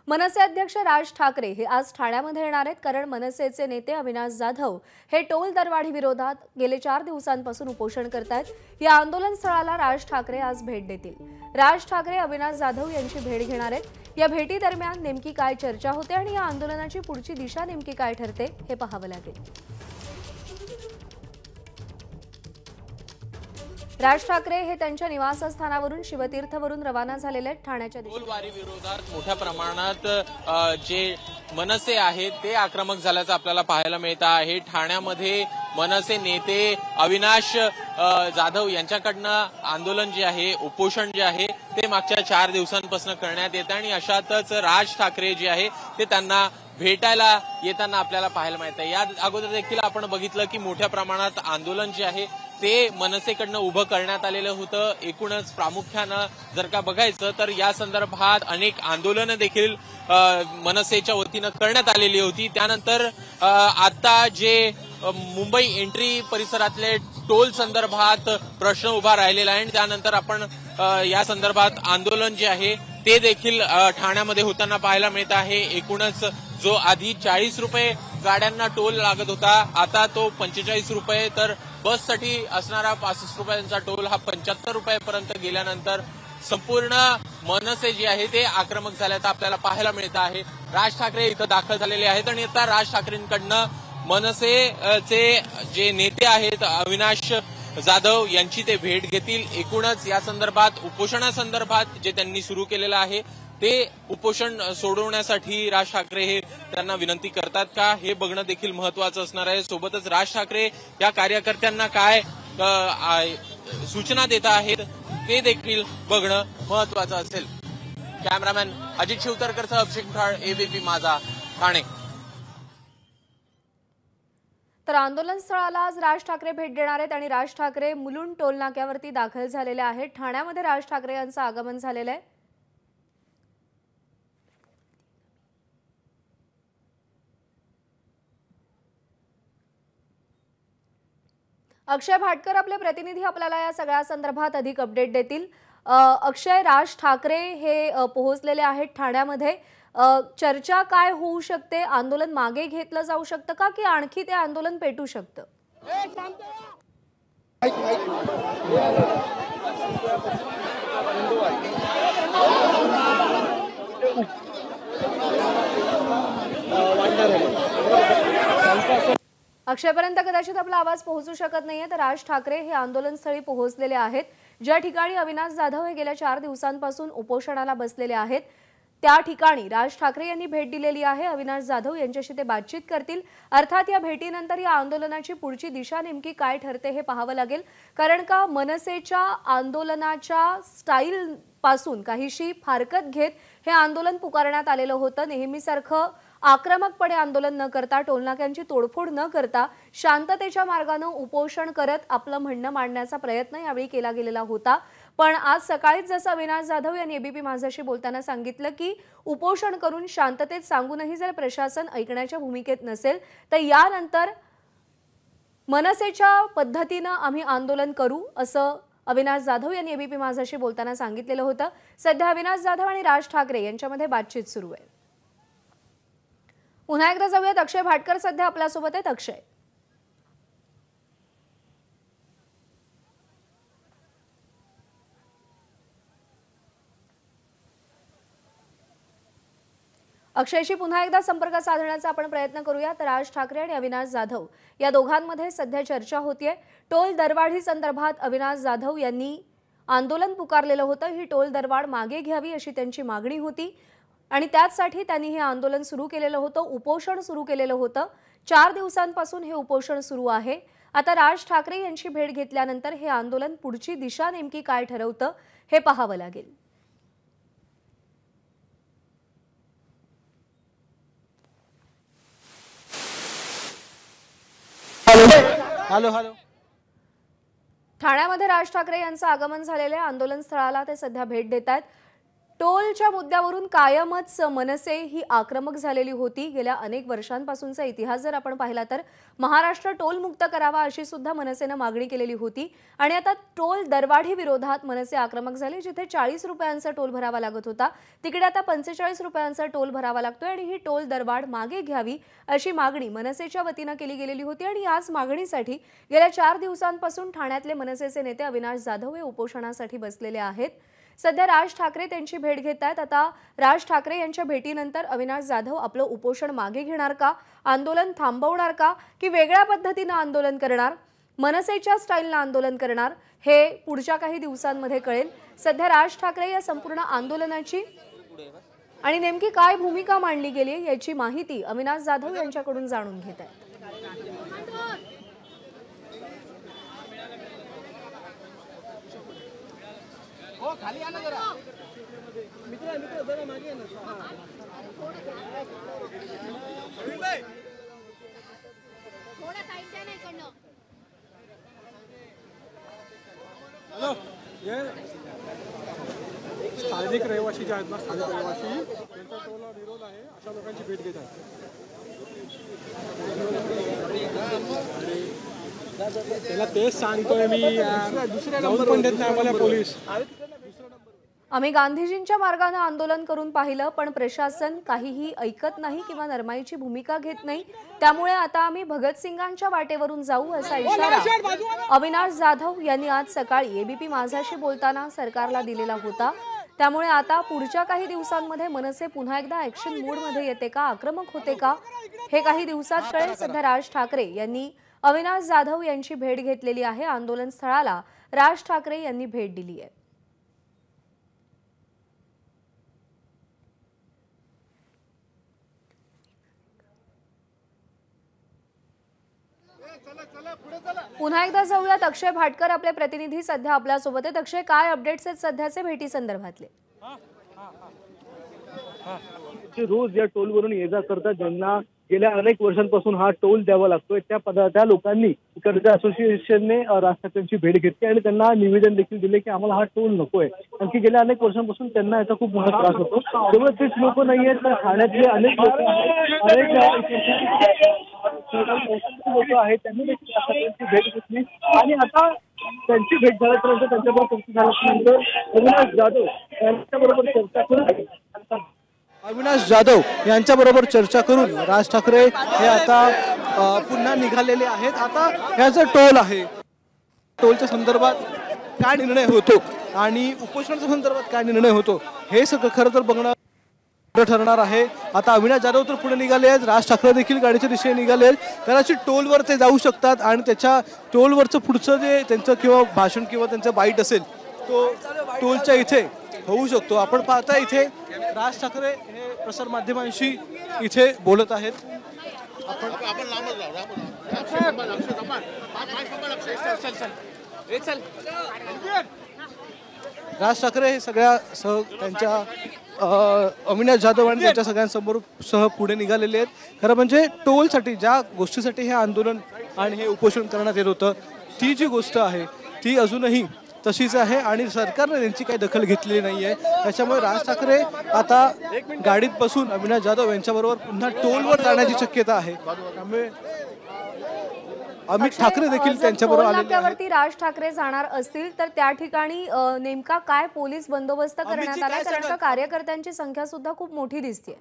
मनसे अध्यक्ष राज ठाकरे हे आज ठाण्यामध्ये येणार आहेत, कारण मनसेचे नेते अविनाश जाधव हे टोल दरवाढी विरोधात गेले 4 दिवसांपासून उपोषण करतायत। या आंदोलन स्थळाला राज ठाकरे आज भेट देतील। राज ठाकरे अविनाश जाधव यांची भेट घेणार आहेत। या भेटी दरम्यान नेमकी काय चर्चा होते आणि या आंदोलनाची पुढची दिशा नेमकी काय ठरते हे पाहावं लागेल। राज ठाकरे हे त्यांच्या निवासस्थानावरून शिवतीर्थवरून रवाना झालेले आहेत। ठाण्याच्या टोलवारी विरोधात मोठ्या प्रमाणात जे मनसे आहेत ते आक्रमक झाल्याचं आपल्याला पाहायला मिळत आहे। ठाण्यामध्ये मनसे नेते अविनाश जाधव यांच्याकडनं आंदोलन जे आहे, उपोषण जे आहे ते मागच्या 4 दिवसांपासून करण्यात येतं आणि अशातच राज ठाकरे जे आहे ते त्यांना भेटायला येताना आपल्याला पाहायला मिळतं। या अगोदर देखील आपण बघितलं की मोठ्या प्रमाणात आंदोलन जे आहे ते मनसेकडनं उभं करण्यात आलेलं होतं। एकूणच प्रामुख्यानं जर का बघायचं तर या संदर्भात अनेक आंदोलनं देखील मनसेच्या वतीनं करण्यात आलेली होती। त्यानंतर आता जे मुंबई एंट्री परिसरातले टोल संदर्भात प्रश्न उभा राहिलेला आहे आणि त्यानंतर आपण या संदर्भात आंदोलन जे आहे ते देखील ठाण्यामध्ये होताना पाहायला मिळत आहे। एकूणच जो आधी 40 रुपये गाड्यांना टोल लागत होता, आता तो 45 रुपये, तर बससाठी असणारा 65 रुपयांचा टोल हा 75 रुपयापर्यंत गेल्यानंतर संपूर्ण मनसे जे आहे ते आक्रमक झाल्याचं आपल्याला पाहायला मिळत आहे। राज ठाकरे इथं दाखल झालेले आहेत आणि आता राज ठाकरेंकडनं मनसेचे जे नेते आहेत अविनाश जाधव यांची ते भेट घेतील। एकूणच या संदर्भात उपोषणासंदर्भात जे त्यांनी सुरू केलेलं आहे ते उपोषण सोडवण्यासाठी राज ठाकरे हे त्यांना विनंती करतात का हे बघणं देखील महत्वाचं असणार आहे। सोबतच राज ठाकरे या कार्यकर्त्यांना काय सूचना देत आहेत ते देखील बघणं महत्वाचं असेल। कॅमेरामॅन अजित शिवतरकरसह अभिषेक ठाळ, एबीपी माझा, ठाणे। तर आंदोलन स्थळाला आज राज ठाकरे भेट देणार आहेत आणि राज ठाकरे मुलुंड टोल नाक्यावरती दाखल झालेले आहेत। ठाण्यामध्ये राज ठाकरे यांचं आगमन झालेलं आहे। अक्षय भाटकर आपले प्रतिनिधी आपल्याला या सगळ्या संदर्भात अधिक अपडेट देतील। अक्षय, राज ठाकरे हे पोहोचलेले आहेत ठाण्यामध्ये। चर्चा काय होऊ शकते? आंदोलन मागे घेतलं जाऊ शकतं का की आणखी ते आंदोलन पेटू शकतं? अक्षयपर्यंत कदाचित आपला आवाज पोहोचू शकत नाहीये, तर राज ठाकरे हे आंदोलनस्थळी पोहोचलेले आहेत। ज्या ठिकाणी अविनाश जाधव हे गेल्या 4 दिवसांपासून उपोषणाला बसलेले आहेत त्या ठिकाणी राज ठाकरे यांनी भेट दिलेली आहे। अविनाश जाधव यांच्याशी ते बातचीत करतील। अर्थात या भेटीनंतर या आंदोलनाची पुढची दिशा नेमकी काय ठरते हे पाहावं लागेल, कारण का मनसेच्या आंदोलनाच्या स्टाईल पासून काहीशी फारकत घेत हे आंदोलन पुकारण्यात आलेलं होतं। नेहमीसारखं आक्रमकपणे आंदोलन न करता, टोलनाक्यांची तोडफोड न करता शांततेच्या मार्गाने उपोषण करत आपलं म्हणणं मांडण्याचा प्रयत्न यावेळी केला गेलेला होता। पण आज सकाळीच जसं अविनाश जाधव यांनी एबीपी माझाशी बोलताना सांगितलं की उपोषण करून शांततेत सांगूनही जर प्रशासन ऐकण्याच्या भूमिकेत नसेल तर यानंतर मनसेच्या पद्धतीने आम्ही आंदोलन करू, असं अविनाश जाधव यांनी एबीपी माझाशी बोलताना सांगितलेलं होतं। सध्या अविनाश जाधव आणि राज ठाकरे यांच्यामध्ये बातचीत सुरू आहे। पुन्हा एकदा जाऊयात, अक्षय भाटकर सध्या आपल्यासोबत आहेत। अक्षय, अक्षयशी पुन्हा एकदा संपर्क साधण्याचा आपण प्रयत्न करूया। तर राज ठाकरे आणि अविनाश जाधव या दोघांमध्ये सध्या चर्चा होतीये। टोल दरवाढी संदर्भात अविनाश जाधव यांनी आंदोलन पुकारलेलं होतं। ही टोल दरवाढ मागे घ्यावी अशी त्यांची मागणी होती आणि त्यासाठी त्यांनी हे आंदोलन सुरू केलेलं होतं, उपोषण सुरू केलेलं होतं। 4 दिवसांपासून हे उपोषण सुरू आहे। आता राज ठाकरे यांची भेट घेतल्यानंतर हे आंदोलन पुढची दिशा नेमकी काय ठरवतं हे पाहावं लागेल। हॅलो हॅलो ठाण्यामध्ये राज ठाकरे यांचं आगमन झालेलं आहे। आंदोलन स्थळाला ते सध्या भेट देत आहेत। टोलच्या मुद्द्यावरून कायमच मनसे ही आक्रमक झालेली होती। गेल्या अनेक वर्षांपासूनचा इतिहास जर आपण पाहिला तर महाराष्ट्र टोल मुक्त करावा अशी सुद्धा मनसेने मागणी केलेली होती आणि आता टोल दरवाढी विरोधात मनसे आक्रमक झाले। जिथे 40 रुपयांचा टोल भरावा लागत होता तिकडे आता 45 रुपयांचा टोल भरावा लागतोय आणि ही टोल दरवाढ मागे घ्यावी अशी मागणी मनसेच्या वतीने केली गेलेली होती आणि याच मागणीसाठी गेल्या 4 दिवसांपासून ठाण्यातले मनसेचे नेते अविनाश जाधव हे उपोषणासाठी बसलेले आहेत। सध्या राज ठाकरे त्यांची भेट घेत आहेत। आता राज ठाकरे यांच्या भेटीनंतर अविनाश जाधव आपलं उपोषण मागे घेणार का, आंदोलन थांबवणार का की वेगळ्या पद्धतीने आंदोलन करणार, मनसेच्या स्टाईलने आंदोलन करणार, हे पुढच्या काही दिवसांमध्ये कळेल। सध्या राज ठाकरे या संपूर्ण आंदोलनाची आणि नेमकी काय भूमिका मांडली गेली याची माहिती अविनाश जाधव यांच्याकडून जाणून घेत आहेत। खाली आना जरा मित्र जरा मागे ना थोड़ा साइड जाना इकडनं। हॅलो ये स्थानिक रहिवासी जे आहेत ना, स्थानिक रहिवासी त्यांचा टोला विरोध आहे अशा लोकांची भेट घेत आहेत। त्याला तेच सांगतोय मी, दुसऱ्या नंबर पण देत नाही आम्हाला पोलीस। आम्ही गांधीजींच्या मार्गाने आंदोलन करून पाहिलं पण प्रशासन काहीही ऐकत नाही किंवा नरमाईची भूमिका घेत नाही। त्यामुळे आता आम्ही भगतसिंगांच्या वाटेवरून जाऊ असा इशारा अविनाश जाधव यांनी आज सकाळी एबीपी माझाशी बोलताना सरकारला दिलेला होता। त्यामुळे आता पुढच्या काही दिवसांमध्ये मनसे पुन्हा एकदा ऍक्शन मोडमध्ये येते का, आक्रमक होते का, हे काही दिवसात कळेल। सध्या राज ठाकरे यांनी अविनाश जाधव यांची भेट घेतलेली आहे। आंदोलन स्थळाला राज ठाकरे यांनी भेट दिली आहे। पुन्हा एकदा जाऊयात, अक्षय भाटकर आपले प्रतिनिधी सध्या आपल्या सोबत आहेत। अक्षय, काय अपडेट्स आहेत सध्याचे भेटी संदर्भातले? रोज या टोलवरून ये जा करतात, ज्यांना गेल्या अनेक वर्षांपासून हा टोल द्यावा लागतोय, त्या लोकांनी इकडच्या असोसिएशनने राज ठाकरेंची भेट घेतली आणि त्यांना निवेदन देखील दिले की आम्हाला हा टोल नकोय, कारण की गेल्या अनेक वर्षांपासून त्यांना याचा खूप मोठा त्रास होतो। केवळ तेच लोक नाही आहेत तर ठाण्यातले अनेक लोक आहेत, त्यांनी देखील राज ठाकरेंची भेट घेतली आणि आता त्यांची भेट झाल्यानंतर त्यांच्याबरोबर चर्चा झाल्यानंतर अविनाश जाधव यांच्याबरोबर चर्चा करून चर्चा करून राज ठाकरे हे आता पुन्हा निघालेले आहेत। आता ह्या जो टोल आहे, टोलच्या संदर्भात काय निर्णय होतो आणि उपोषणाच्या संदर्भात काय निर्णय होतो हे सगळं खरं तर बघणं ठरणार आहे। आता अविनाश जाधव तर पुढे निघाले आहेत, राज ठाकरे देखील गाडीच्या दिशेने निघाले आहेत। कदाचित टोलवर ते जाऊ शकतात आणि त्याच्या टोलवरचं पुढचं जे त्यांचं किंवा भाषण किंवा त्यांचं बाईट असेल तो टोलच्या इथे होऊ शकतो। आपण पाहता इथे राज ठाकरे हे प्रसार माध्यमांशी इथे बोलत आहेत। राज ठाकरे हे सगळ्या सह त्यांच्या अविनाश जाधव आणि त्यांच्या सगळ्यांसमोर सह पुढे निघालेले आहेत। खरं म्हणजे टोलसाठी ज्या गोष्टीसाठी हे आंदोलन आणि हे उपोषण करण्यात येत होतं ती जी गोष्ट आहे ती अजूनही तशीच आहे आणि सरकारने त्यांची काही दखल घेतलेली नाही आहे। त्याच्यामुळे राज ठाकरे आता गाडीत बसून अविनाश जाधव यांच्याबरोबर पुन्हा टोलवर जाण्याची शक्यता आहे। त्यामुळे अमित ठाकरे देखील त्यांच्याबरोबर आलेले आहेत। राज ठाकरे जाणार असतील तर त्या ठिकाणी नेमका काय पोलीस बंदोबस्त करण्यात आला, कारण का कार्यकर्त्यांची संख्या सुद्धा खूप मोठी दिसते।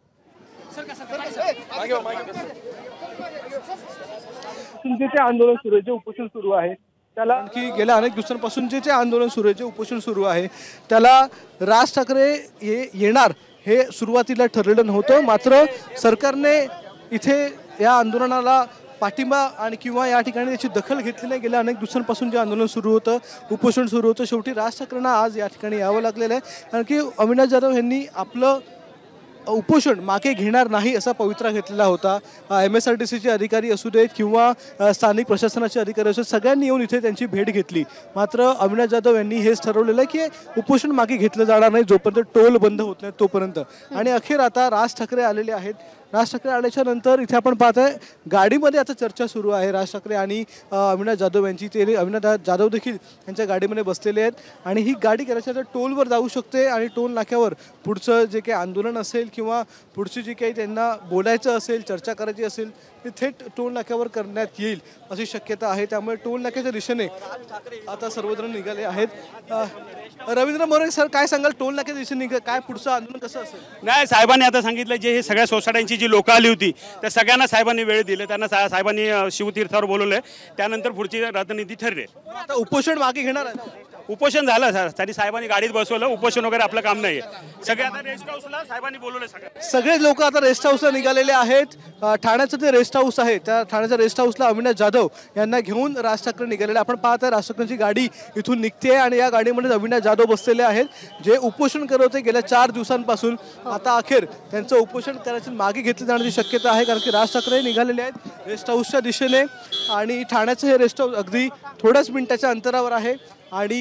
जे आंदोलन सुरू आहे, जे उपोषण सुरू आहे त्याला आणखी गेल्या अनेक दिवसांपासून जे आंदोलन सुरू आहे, जे उपोषण सुरू आहे त्याला राज ठाकरे हे येणार हे सुरुवातीला ठरलेलं नव्हतं। मात्र सरकारने इथे या आंदोलनाला पाठिंबा आणि किंवा या ठिकाणी त्याची दखल घेतली नाही। गेल्या अनेक दिवसांपासून जे आंदोलन सुरू होतं, उपोषण सुरू होतं, शेवटी राज ठाकरेंना आज या ठिकाणी यावं लागलेलं आहे, कारण की अविनाश जाधव यांनी आपलं उपोषण मागे घेणार नाही असा पवित्रा घेतलेला होता। MSRTCचे अधिकारी असू देत किंवा स्थानिक प्रशासनाचे अधिकारी असू देत, सगळ्यांनी येऊन इथे त्यांची भेट घेतली। मात्र अविनाश जाधव यांनी हेच ठरवलेलं आहे की उपोषण मागे घेतलं जाणार नाही जोपर्यंत टोल बंद होत नाही तोपर्यंत। आणि अखेर आता राज ठाकरे आलेले आहेत राज ठाकरे आल्याच्या नंतर इथे आपण पाहतोय गाडीमध्ये आता चर्चा सुरू आहे राज ठाकरे आणि अविनाश जाधव यांची. ते अविनाश जाधव देखील यांच्या गाडीमध्ये बसलेले आहेत आणि ही गाडी करायच्या टोलवर जाऊ शकते आणि टोल नाक्यावर पुढचं जे काही आंदोलन असेल किंवा पुढची जी काही त्यांना बोलायचं असेल, चर्चा करायची असेल ते थेट टोल नाक्यावर करण्यात येईल अशी शक्यता आहे. त्यामुळे टोल नाक्याच्या दिशेने आता सर्वजण निघाले आहेत. रवींद्र मोरे सर, काय सांगाल, टोल नाक्याच्या दिशेने काय पुढचं आंदोलन कसं असेल? नाही, साहेबांनी आता सांगितलं जे हे सगळ्या सोसायट्यांची जी लोकं आली होती त्या सगळ्यांना साहेबांनी वेळ दिले, त्यांना साहेबांनी शिवतीर्थावर बोलवलंय, त्यानंतर पुढची रणनीती ठरली. आता उपोषण मागे घेणार आहे? उपोषण झालं सर, तरी साहेबांनी गाडीत बसवलं. उपोषण वगैरे आपलं काम नाही आहे. सगळे आता रेस्ट हाऊसला साहेबांनी बोलवलं. सगळे लोक आता रेस्ट हाऊसला निघालेले आहेत. ठाण्याचं ते रेस्ट हाऊस आहे, त्या ठाण्याच्या रेस्ट हाऊसला अविनाश जाधव यांना घेऊन राज ठाकरे निघालेले. आपण पाहताय राज ठाकरेंची गाडी इथून निघते आणि या गाडीमध्ये अविनाश जाधव बसलेले आहेत, जे उपोषण करत होते गेल्या 4 दिवसांपासून. आता अखेर त्यांचं उपोषण करायचं मागे घेतलं जाण्याची शक्यता आहे, कारण की राज ठाकरे निघालेले आहेत रेस्ट हाऊसच्या दिशेने आणि ठाण्याचं हे रेस्ट हाऊस अगदी थोड्याच मिनिटाच्या अंतरावर आहे. आणि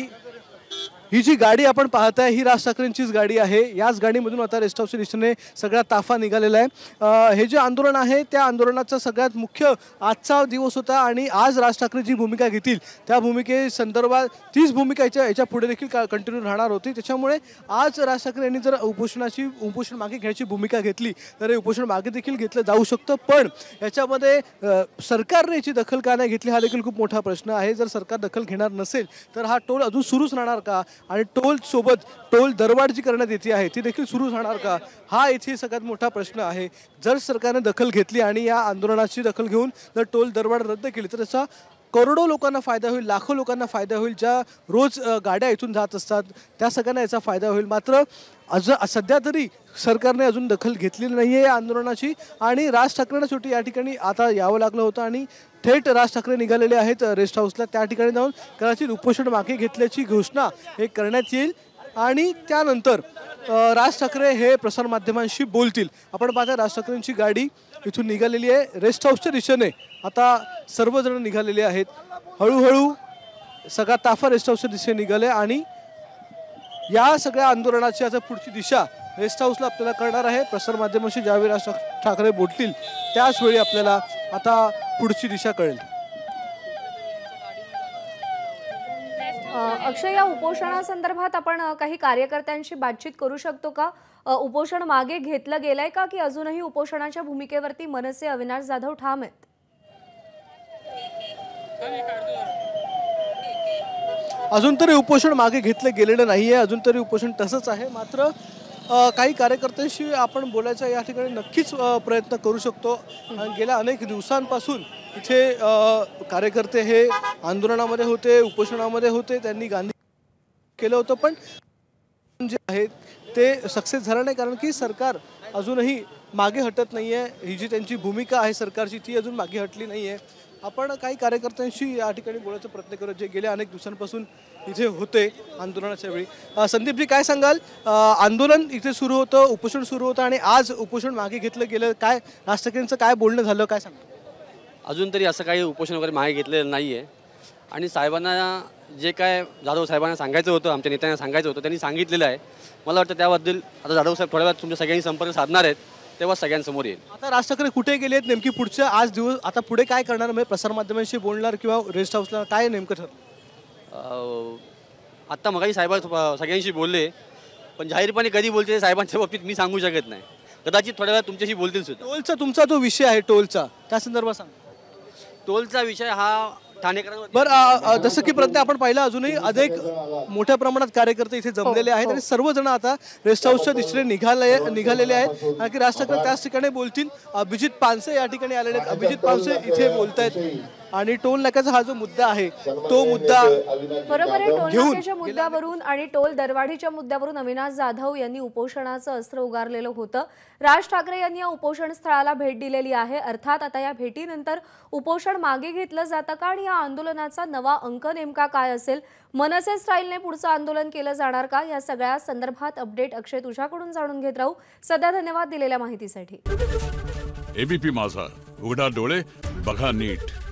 ही जी गाडी आपण पाहताय ही राज ठाकरेंचीच गाडी आहे. याच गाडीमधून आता रेस्ट हाऊसच्या दिशेने सगळा ताफा निघालेला आहे. हे जे आंदोलन आहे त्या आंदोलनाचा सगळ्यात मुख्य आजचा दिवस होता आणि आज राज ठाकरे जी भूमिका घेतील त्या भूमिकेसंदर्भात तीच भूमिका याच्या पुढे देखील कंटिन्यू राहणार होती. त्याच्यामुळे आज राज ठाकरे यांनी जर उपोषण मागे घ्यायची भूमिका घेतली तर हे उपोषण मागे देखील घेतलं जाऊ शकतं. पण याच्यामध्ये सरकारने याची दखल का नाही घेतली हा देखील खूप मोठा प्रश्न आहे. जर सरकार दखल घेणार नसेल तर हा टोल अजून सुरूच राहणार का आणि टोल सोबत टोल दरवाढ जी करण्यात येते आहे ती देखील सुरू राहणार का हा इथे सगळ्यात मोठा प्रश्न आहे. जर सरकारने दखल घेतली आणि या आंदोलनाची दखल घेऊन जर टोल दरवाढ रद्द केली तर त्याचा करोडो लोकांना फायदा होईल, लाखो लोकांना फायदा होईल, ज्या रोज गाड्या इथून जात असतात त्या सगळ्यांना याचा फायदा होईल. मात्र सध्या तरी सरकारने अजून दखल घेतलेली नाही आहे या आंदोलनाची आणि राज ठाकरेंना शेवटी या ठिकाणी आता यावं लागलं होतं आणि थेट राज ठाकरे निघालेले आहेत रेस्ट हाऊसला. त्या ठिकाणी जाऊन कदाचित उपोषण मागे घेतल्याची घोषणा हे करण्यात येईल आणि त्यानंतर राज ठाकरे हे प्रसारमाध्यमांशी बोलतील. आपण पाहता राज ठाकरेंची गाडी इथून निघालेली आहे रेस्ट हाऊसच्या दिशेने. आता सर्वजण निघालेले आहेत. हळूहळू सगळा ताफा रेस्ट हाऊसच्या दिशेने निघाले आणि या सगळ्या आंदोलनाची आता पुढची दिशा रेस्ट हाऊसला आपल्याला कळणार आहे. प्रसारमाध्यमांशी ज्यावेळी राज ठाकरे बोलतील त्याच वेळी आपल्याला आता पुढची दिशा कळेल. अक्षय, या उपोषणासंदर्भात आपण काही कार्यकर्त्यांशी बातचीत करू शकतो का? उपोषण मागे घेतलं गेलंय का की अजूनही उपोषणाच्या भूमिकेवरती मनसे अविनाश जाधव ठाम आहेत? अजून तरी उपोषण मागे घेतलं गेलेलं नाहीये, अजून तरी उपोषण तसंच आहे. मात्र काही कार्यकर्त्यांशी आपण बोलायचा या ठिकाणी नक्कीच प्रयत्न करू शकतो. गेल्या अनेक दिवसांपासून इथे कार्यकर्ते हे आंदोलनामध्ये होते, उपोषणामध्ये होते, त्यांनी गांधी केलं होतं पण जे आहे ते सक्सेस झालं नाही, कारण की सरकार अजूनही मागे हटत नाही आहे. ही जी त्यांची भूमिका आहे सरकारची ती अजून मागे हटली नाही आहे. आपण काही कार्यकर्त्यांशी या ठिकाणी बोलायचा प्रयत्न करत जे गेल्या अनेक दिवसांपासून इथे होते आंदोलनाच्या वेळी. संदीपजी, काय सांगाल, आंदोलन इथे सुरू होतं, उपोषण सुरू होतं आणि आज उपोषण मागे घेतलं गेलं, काय राज ठाकरेंचं काय बोलणं झालं, काय सांगा? अजून तरी असं काही उपोषण वगैरे मागे घेतलेलं नाही आहे आणि साहेबांना जे काय जाधव साहेबांना सांगायचं होतं, आमच्या नेत्यांना सांगायचं होतं त्यांनी सांगितलेलं आहे. मला वाटतं त्याबद्दल आता जाधव साहेब थोड्या वेळात तुमच्या सगळ्यांनी संपर्क साधणार आहेत तेव्हा सगळ्यांसमोर येईल. आता राज ठाकरे कुठे गेले आहेत नेमकी, पुढच्या आज दिवस आता पुढे काय करणार, म्हणजे प्रसारमाध्यमांशी बोलणार किंवा रेस्ट हाऊसला काय नेमकं ठरलं? आत्ता मगाशी साहेब सगळ्यांशी बोलले पण जाहीरपणे कधी बोलते साहेबांच्या बाबतीत मी सांगू शकत नाही. कदाचित थोड्या वेळात तुमच्याशी बोलतील सुद्धा. टोलचा तुमचा जो विषय आहे टोलचा त्या संदर्भात सांगा. टोलचा विषय हा ठाणेकरांवर. बरं, जसं की प्रज्ञा आपण पाहिलं अजूनही अधिक मोठ्या प्रमाणात कार्यकर्ते इथे जमलेले आहेत आणि सर्वजण आता रेस्ट हाऊसच्या दिशेने निघालेले आहेत. कारण की राज ठाकरे त्याच ठिकाणी बोलतील. अभिजित पानसे या ठिकाणी आलेले आहेत. अभिजित पानसे इथे बोलतायत आणि टोल नाक्याचा हा जो मुद्दा आहे तो मुद्दा बरोबर आहे. टोल नाक्याच्या मुद्द्यावरून आणि टोल दरवाढीच्या मुद्द्यावरून अविनाश जाधव यांनी उपोषणाचं अस्त्र उगारलेलं होतं. राज ठाकरे यांनी या उपोषण स्थळाला भेट दिलेली आहे. अर्थात आता या भेटीनंतर उपोषण मागे घेतलं जातं का आणि या आंदोलनाचा नवा अंक नेमका काय असेल, मनसे स्टाईलने पुढचं आंदोलन केलं जाणार का, या सगळ्या संदर्भात अपडेट अक्षय तुझ्याकडून जाणून घेत राहू. सध्या धन्यवाद दिलेल्या माहितीसाठी. एबीपी माझा, उघडा डोळे बघा नीट.